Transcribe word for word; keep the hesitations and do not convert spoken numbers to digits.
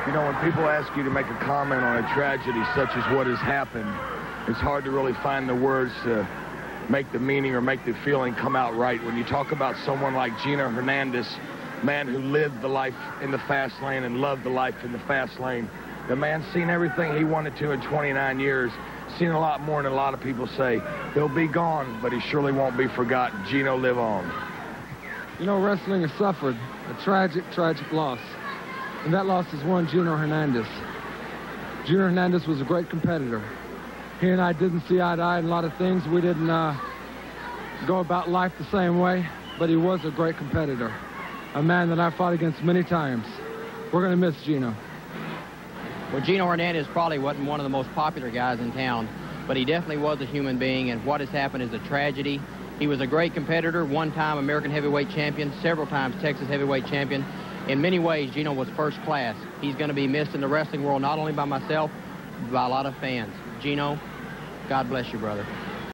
You know, when people ask you to make a comment on a tragedy such as what has happened, it's hard to really find the words to make the meaning or make the feeling come out right. When you talk about someone like Gino Hernandez, man who lived the life in the fast lane and loved the life in the fast lane, the man's seen everything he wanted to in twenty-nine years, seen a lot more than a lot of people say. He'll be gone, but he surely won't be forgotten. Gino, live on. You know, wrestling has suffered a tragic, tragic loss. And that loss is one Gino Hernandez. Gino Hernandez was a great competitor. He and I didn't see eye to eye in a lot of things. We didn't uh, go about life the same way, but he was a great competitor. A man that I fought against many times. We're going to miss Gino. Well, Gino Hernandez probably wasn't one of the most popular guys in town, but he definitely was a human being, and what has happened is a tragedy. He was a great competitor, one-time American heavyweight champion, several times Texas heavyweight champion. In many ways, Gino was first class. He's going to be missed in the wrestling world, not only by myself, but by a lot of fans. Gino, God bless you, brother.